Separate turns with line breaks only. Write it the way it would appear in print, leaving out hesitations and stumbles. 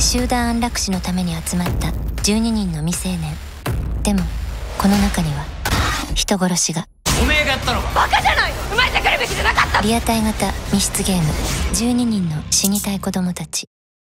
集団安楽死のために集まった12人の未成年。でもこの中には人殺しが。
おめえがやったのか。バカじゃないの。生まれてくるべきじゃなかった。
リアタイ型密室ゲーム12人の死にたい子供たち。